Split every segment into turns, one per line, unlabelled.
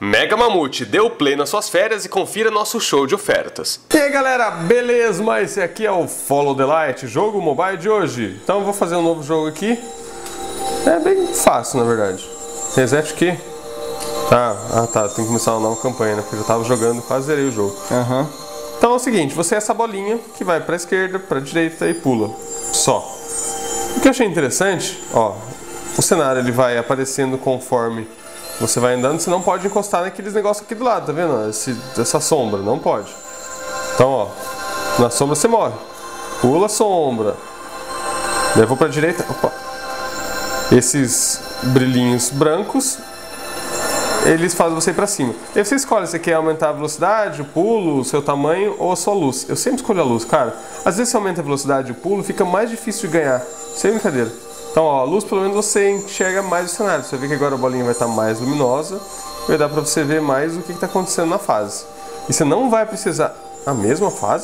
Mega Mamute, dê o play nas suas férias e confira nosso show de ofertas. E aí galera, beleza? Mas esse aqui é o Follow the Light, jogo mobile de hoje. Então eu vou fazer um novo jogo aqui. É bem fácil na verdade. Reset aqui. Tá, tem que começar uma nova campanha, né? Porque eu já tava jogando, quase zerei o jogo. Então é o seguinte, você é essa bolinha que vai pra esquerda, pra direita e pula. Só. O que eu achei interessante, ó, o cenário ele vai aparecendo conforme você vai andando, você não pode encostar naqueles negócios aqui do lado, tá vendo? Essa sombra, não pode. Então, ó, na sombra você morre. Pula a sombra. Daí eu vou pra direita. Opa. Esses brilhinhos brancos, eles fazem você ir pra cima. E aí você escolhe se quer aumentar a velocidade, o pulo, o seu tamanho ou a sua luz. Eu sempre escolho a luz, cara. Às vezes você aumenta a velocidade e o pulo, fica mais difícil de ganhar. Sem brincadeira. Então, ó, a luz pelo menos você enxerga mais o cenário. Você vê que agora a bolinha vai estar mais luminosa. Vai dar pra você ver mais o que está acontecendo na fase. E você não vai precisar... A mesma fase?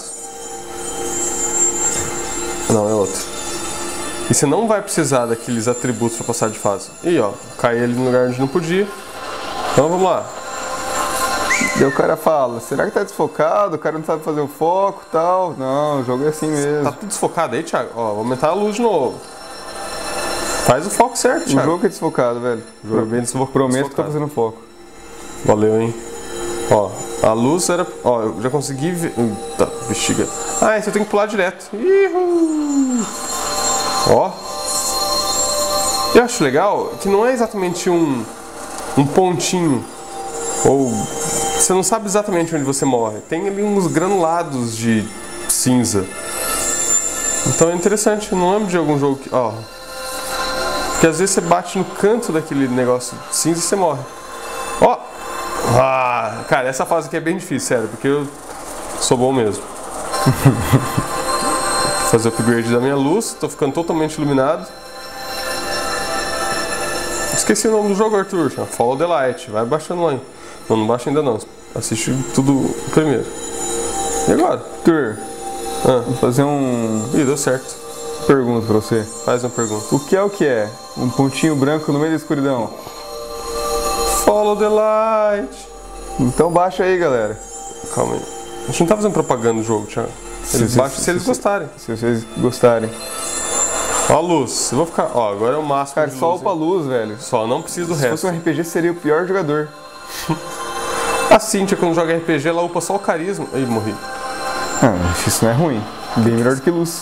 Não, é outra. E você não vai precisar daqueles atributos para passar de fase. E ó, caí ali no lugar onde não podia. Então vamos lá.
E o cara fala, será que tá desfocado? O cara não sabe fazer o foco e tal. Não, o jogo é assim mesmo.
Tá tudo desfocado aí, Thiago? Ó, vou aumentar a luz de novo. Faz o foco certo, Thiago.
O jogo é desfocado, velho.
O jogo é bem desfocado.
Prometo que tá fazendo foco.
Valeu, hein? Ó, a luz era... Ó, eu já consegui ver... Tá, bexiga. Ah, esse eu tenho que pular direto. Ihu! Ó. Eu acho legal que não é exatamente um pontinho. Ou... Você não sabe exatamente onde você morre. Tem ali uns granulados de cinza. Então é interessante. Eu não lembro de algum jogo que... Ó. Porque às vezes você bate no canto daquele negócio cinza e você morre. Ó! Ah, cara, essa fase aqui é bem difícil, sério, porque eu sou bom mesmo. Vou fazer o upgrade da minha luz, tô ficando totalmente iluminado. Esqueci o nome do jogo, Arthur. Follow the Light, vai baixando lá. Não baixa ainda não, assiste tudo primeiro. E agora?
Arthur, vou fazer
Ih, deu certo.
Pergunta pra você.
Faz uma pergunta.
O que é o que é? Um pontinho branco no meio da escuridão.
Follow the light.
Então baixa aí, galera.
Calma aí. A gente não tá fazendo propaganda do jogo, Thiago. Eles baixam se eles gostarem.
Se vocês gostarem.
Ó a luz. Eu vou ficar... Ó, agora é o máximo.
Cara,
de
só
luz,
upa a luz, velho.
Só, não precisa do resto.
Se fosse um RPG, seria o pior jogador.
A Cíntia, quando joga RPG, ela upa só o carisma. Ih, morri.
Isso não é ruim. Bem melhor do que luz.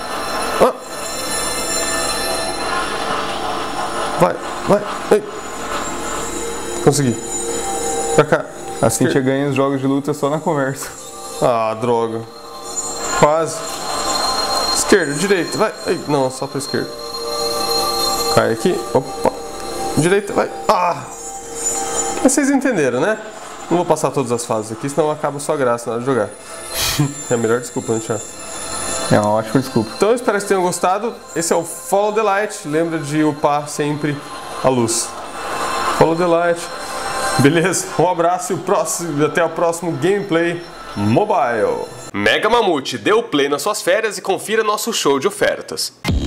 Vai. Ei. Consegui. Pra cá.
A Cíntia ganha os jogos de luta só na conversa.
Ah, droga. Quase. Esquerda, direita, vai. Ei, não, só pra esquerda. Cai aqui. Opa. Direita, vai. Ah! Mas vocês entenderam, né? Não vou passar todas as fases aqui, senão acaba sua graça na hora de jogar. É a melhor desculpa, né, Thiago?
É uma ótima desculpa.
Então eu espero que vocês tenham gostado. Esse é o Follow the Light. Lembra de upar sempre a luz. Follow the Light. Beleza? Um abraço e até o próximo Gameplay Mobile. Mega Mamute, dê o play nas suas férias e confira nosso show de ofertas.